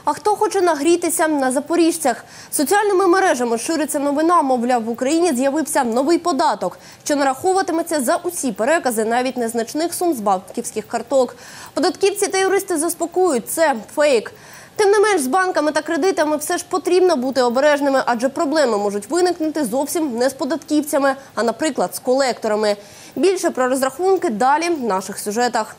А хто хоче нагрітися на запоріжцях? Соціальними мережами шириться новина, мовляв, в Україні з'явився новий податок, що нараховуватиметься за усі перекази навіть незначних сум з банківських карток. Податківці та юристи заспокоюють – це фейк. Тим не менш, з банками та кредитами все ж потрібно бути обережними, адже проблеми можуть виникнути зовсім не з податківцями, а, наприклад, з колекторами. Більше про розрахунки далі в наших сюжетах.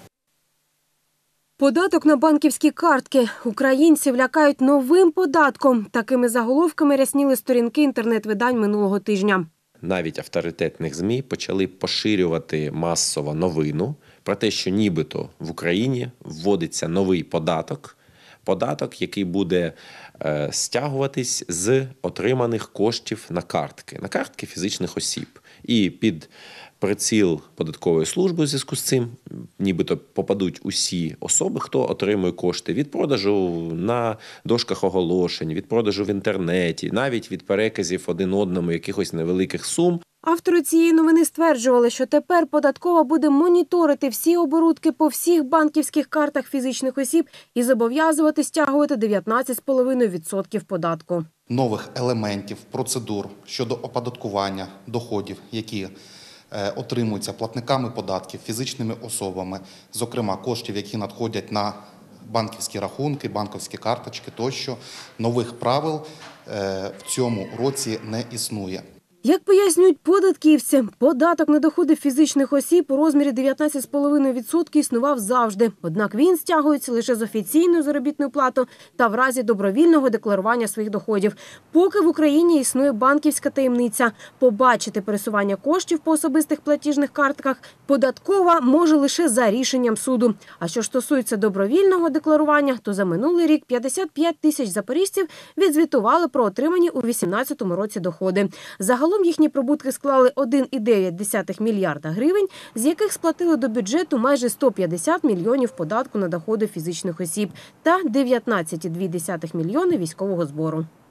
Податок на банківські картки. Українців лякають новим податком. Такими заголовками рясніли сторінки інтернет-видань минулого тижня. Навіть авторитетних ЗМІ почали поширювати масово новину про те, що нібито в Україні вводиться новий податок, який буде стягуватись з отриманих коштів на картки фізичних осіб. І під приціл податкової служби у зв'язку з цим нібито попадуть усі особи, хто отримує кошти від продажу на дошках оголошень, від продажу в інтернеті, навіть від переказів один одному якихось невеликих сум. Автори цієї новини стверджували, що тепер податкова буде моніторити всі оборудки по всіх банківських картах фізичних осіб і зобов'язувати стягувати 19,5% податку. Нових елементів, процедур щодо оподаткування доходів, які отримуються платниками податків, фізичними особами, зокрема коштів, які надходять на банківські рахунки, банківські карточки тощо, нових правил в цьому році не існує. Як пояснюють податківці, податок на доходи фізичних осіб у розмірі 19,5% існував завжди. Однак він стягується лише з офіційної заробітної плати та в разі добровільного декларування своїх доходів. Поки в Україні існує банківська таємниця. Побачити пересування коштів по особистих платіжних картках податкова може лише за рішенням суду. А що ж стосується добровільного декларування, то за минулий рік 55 тисяч запоріжців відзвітували про отримані у 2018 році доходи. Загалом їхні прибутки склали 1,9 мільярда гривень, з яких сплатили до бюджету майже 150 мільйонів податку на доходи фізичних осіб та 19,2 мільйони військового збору.